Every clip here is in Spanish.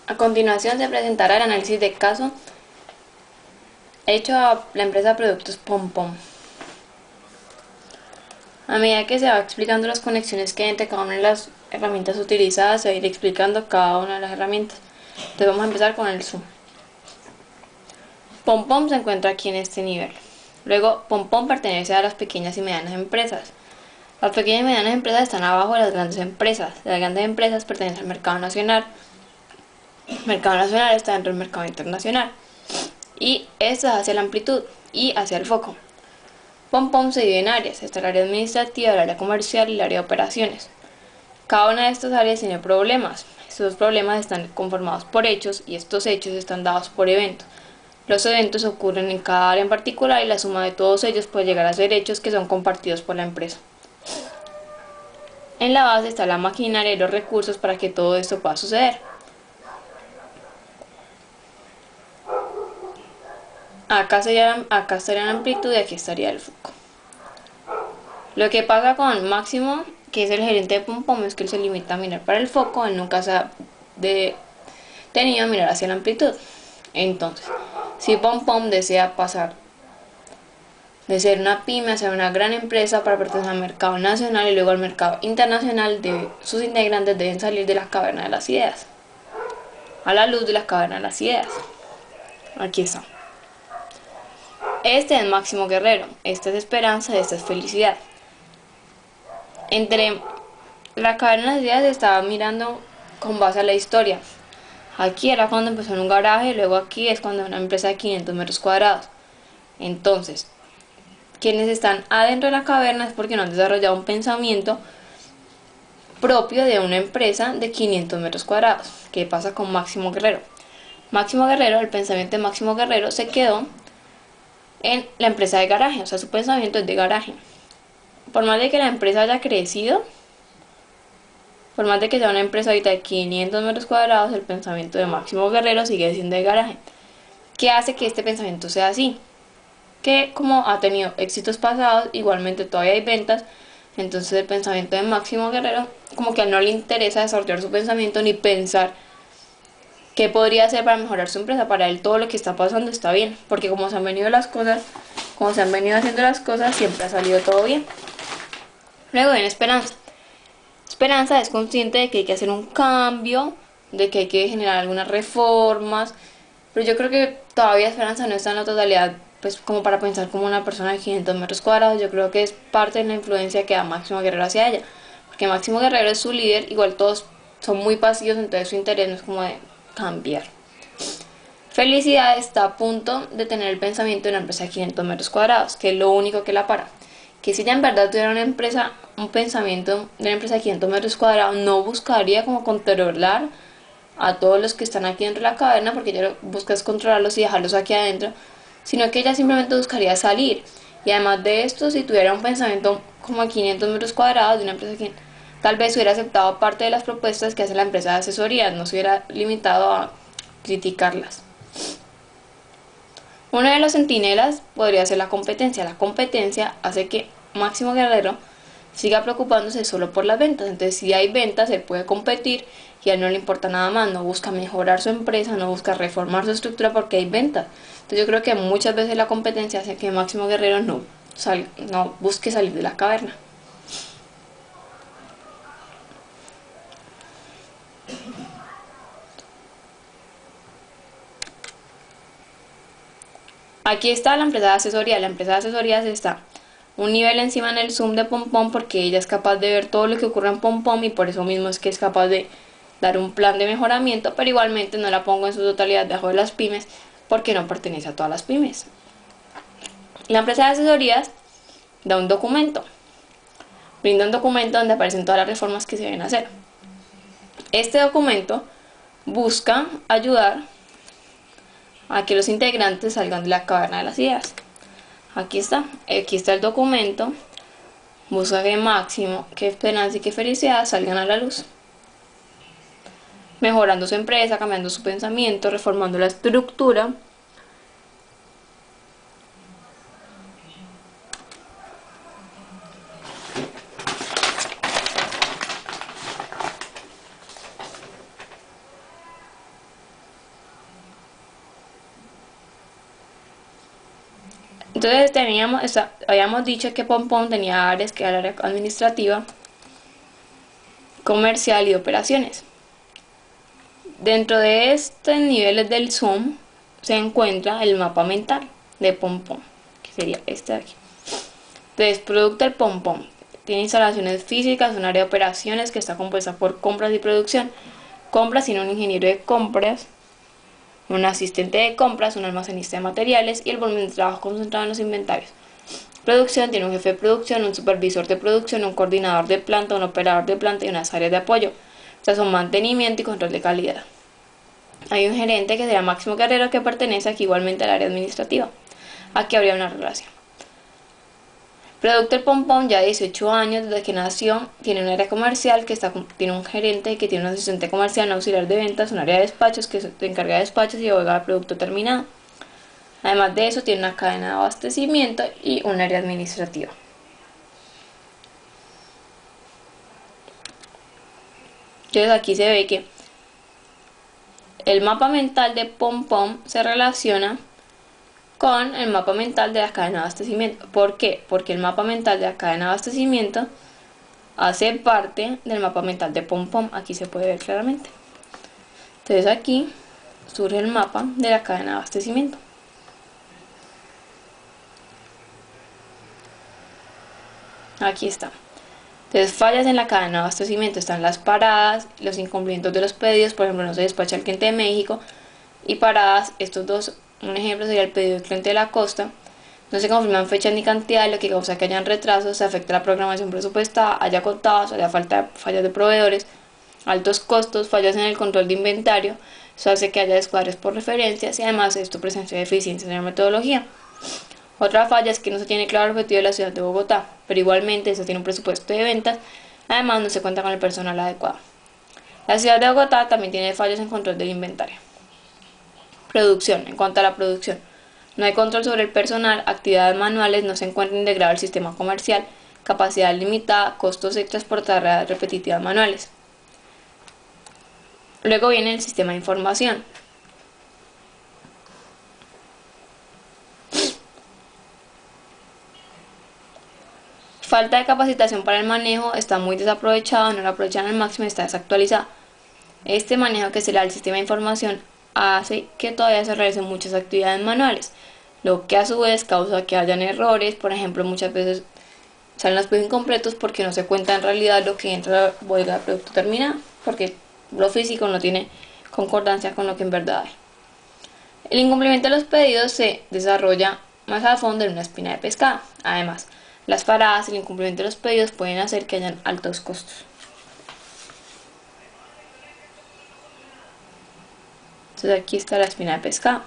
A continuación se presentará el análisis de caso hecho a la empresa Productos PomPom. A medida que se va explicando las conexiones que hay entre cada una de las herramientas utilizadas, se va a ir explicando cada una de las herramientas. Entonces vamos a empezar con el Zoom. PomPom se encuentra aquí en este nivel. Luego, PomPom pertenece a las pequeñas y medianas empresas. Las pequeñas y medianas empresas están abajo de las grandes empresas. Las grandes empresas pertenecen al mercado nacional. El mercado nacional está dentro del mercado internacional. Y esto es hacia la amplitud y hacia el foco. PomPom se divide en áreas. Está el área administrativa, el área comercial y el área de operaciones. Cada una de estas áreas tiene problemas. Estos problemas están conformados por hechos y estos hechos están dados por eventos. Los eventos ocurren en cada área en particular y la suma de todos ellos puede llegar a ser hechos que son compartidos por la empresa. En la base está la maquinaria y los recursos para que todo esto pueda suceder. Acá estaría la amplitud y aquí estaría el foco. Lo que pasa con Máximo, que es el gerente de PomPom, es que él se limita a mirar para el foco, él nunca se ha detenido a mirar hacia la amplitud. Entonces, si PomPom desea pasar de ser una pyme a ser una gran empresa para pertenecer al mercado nacional y luego al mercado internacional, sus integrantes deben salir de la caverna de las ideas, a la luz de la caverna de las ideas. Aquí está. Este es Máximo Guerrero, esta es Esperanza y esta es Felicidad. Entre la caverna de las ideas estaba mirando con base a la historia. Aquí era cuando empezó en un garaje y luego aquí es cuando es una empresa de 500 metros cuadrados. Entonces, quienes están adentro de la caverna es porque no han desarrollado un pensamiento propio de una empresa de 500 metros cuadrados. ¿Qué pasa con Máximo Guerrero? Máximo Guerrero, el pensamiento de Máximo Guerrero se quedó en la empresa de garaje, o sea, su pensamiento es de garaje. Por más de que la empresa haya crecido, por más de que sea una empresa ahorita de 500 metros cuadrados, el pensamiento de Máximo Guerrero sigue siendo de garaje. ¿Qué hace que este pensamiento sea así? Que como ha tenido éxitos pasados, igualmente todavía hay ventas, entonces el pensamiento de Máximo Guerrero, como que a él no le interesa desarrollar su pensamiento ni pensar qué podría hacer para mejorar su empresa. Para él todo lo que está pasando está bien, porque como se han venido las cosas, como se han venido haciendo las cosas, siempre ha salido todo bien. Luego viene Esperanza. Esperanza es consciente de que hay que hacer un cambio, de que hay que generar algunas reformas, pero yo creo que todavía Esperanza no está en la totalidad, pues como para pensar como una persona de 500 metros cuadrados. Yo creo que es parte de la influencia que da Máximo Guerrero hacia ella, porque Máximo Guerrero es su líder, igual todos son muy pasivos, entonces su interés no es como de cambiar. Felicidad está a punto de tener el pensamiento de una empresa de 500 metros cuadrados, que es lo único que la para. Que si ella en verdad tuviera un pensamiento de una empresa de 500 metros cuadrados, no buscaría como controlar a todos los que están aquí dentro de la caverna, porque ella busca es controlarlos y dejarlos aquí adentro, sino que ella simplemente buscaría salir. Y además de esto, si tuviera un pensamiento como a 500 metros cuadrados de una empresa que tal vez hubiera aceptado parte de las propuestas que hace la empresa de asesoría, no se hubiera limitado a criticarlas. Una de las centinelas podría ser la competencia. La competencia hace que Máximo Guerrero siga preocupándose solo por las ventas. Entonces, si hay ventas, él puede competir y a él no le importa nada más. No busca mejorar su empresa, no busca reformar su estructura porque hay ventas. Entonces, yo creo que muchas veces la competencia hace que Máximo Guerrero no busque salir de la caverna. Aquí está la empresa de asesoría. La empresa de asesorías está un nivel encima en el Zoom de PomPom porque ella es capaz de ver todo lo que ocurre en PomPom y por eso mismo es que es capaz de dar un plan de mejoramiento, pero igualmente no la pongo en su totalidad debajo de las pymes porque no pertenece a todas las pymes. La empresa de asesorías da un documento, brinda un documento donde aparecen todas las reformas que se deben hacer. Este documento busca ayudar a que los integrantes salgan de la caverna de las ideas. Aquí está el documento. Busca que Máximo, que Esperanza y que Felicidad salgan a la luz, mejorando su empresa, cambiando su pensamiento, reformando la estructura. Entonces habíamos dicho que POM tenía áreas, que era el área administrativa, comercial y operaciones. Dentro de estos niveles del SUM se encuentra el mapa mental de POM, que sería este de aquí. Entonces, producto del POM tiene instalaciones físicas, un área de operaciones que está compuesta por compras y producción. Compras tiene un ingeniero de compras, un asistente de compras, un almacenista de materiales y el volumen de trabajo concentrado en los inventarios. Producción tiene un jefe de producción, un supervisor de producción, un coordinador de planta, un operador de planta y unas áreas de apoyo. O sea, son mantenimiento y control de calidad. Hay un gerente que será Máximo Guerrero, que pertenece aquí igualmente al área administrativa. Aquí habría una relación. Producto el POM ya de 18 años desde que nació, tiene un área comercial que tiene un gerente que tiene un asistente comercial, un auxiliar de ventas, un área de despachos que se encarga de despachos y aboga al producto terminado. Además de eso tiene una cadena de abastecimiento y un área administrativa. Entonces aquí se ve que el mapa mental de POM se relaciona con el mapa mental de la cadena de abastecimiento. ¿Por qué? Porque el mapa mental de la cadena de abastecimiento hace parte del mapa mental de POM. Aquí se puede ver claramente. Entonces aquí surge el mapa de la cadena de abastecimiento. Aquí está. Entonces, fallas en la cadena de abastecimiento están las paradas, los incumplimientos de los pedidos, por ejemplo, no se despacha el cliente de México, y paradas, estos dos, un ejemplo sería el pedido del cliente de la costa, no se confirman fechas ni cantidades, lo que causa que hayan retrasos, se afecta la programación presupuestada, haya contados, haya fallas de proveedores, altos costos, fallas en el control de inventario, eso hace que haya descuadres por referencias y además esto presencia deficiencias en la metodología. Otra falla es que no se tiene claro el objetivo de la ciudad de Bogotá, pero igualmente eso tiene un presupuesto de ventas, además no se cuenta con el personal adecuado. La ciudad de Bogotá también tiene fallos en control del inventario. Producción. En cuanto a la producción, no hay control sobre el personal, actividades manuales, no se encuentra integrado el sistema comercial, capacidad limitada, costos extras por tareas repetitivas manuales. Luego viene el sistema de información. Falta de capacitación para el manejo, está muy desaprovechado, no lo aprovechan al máximo y está desactualizado. Este manejo que se le da al sistema de información hace que todavía se realicen muchas actividades manuales, lo que a su vez causa que hayan errores. Por ejemplo, muchas veces salen los pedidos incompletos porque no se cuenta en realidad lo que entra a la bodega de producto terminado, porque lo físico no tiene concordancia con lo que en verdad hay. El incumplimiento de los pedidos se desarrolla más a fondo en una espina de pescado. Además, las paradas y el incumplimiento de los pedidos pueden hacer que hayan altos costos. Entonces aquí está la espina de pescado.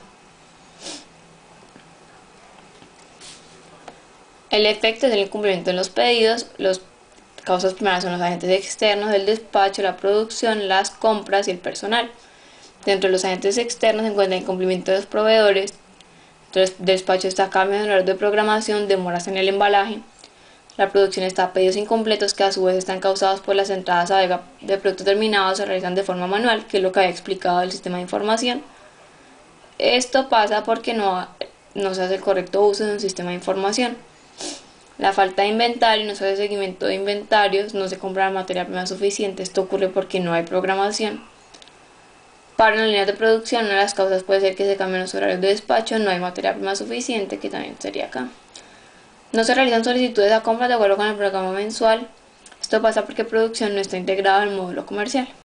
El efecto es el incumplimiento de los pedidos. Las causas primeras son los agentes externos, el despacho, la producción, las compras y el personal. Dentro de los agentes externos se encuentra el incumplimiento de los proveedores. Entonces, el despacho está cambios en horario de programación, demoras en el embalaje. La producción está a pedidos incompletos que a su vez están causados por las entradas a bodega de producto terminado, se realizan de forma manual, que es lo que había explicado el sistema de información. Esto pasa porque no se hace el correcto uso de un sistema de información. La falta de inventario, no se hace seguimiento de inventarios, no se compra la materia prima suficiente. Esto ocurre porque no hay programación. Para las líneas de producción, una de las causas puede ser que se cambien los horarios de despacho, no hay materia prima suficiente, que también sería acá. No se realizan solicitudes a compras de acuerdo con el programa mensual. Esto pasa porque producción no está integrada al módulo comercial.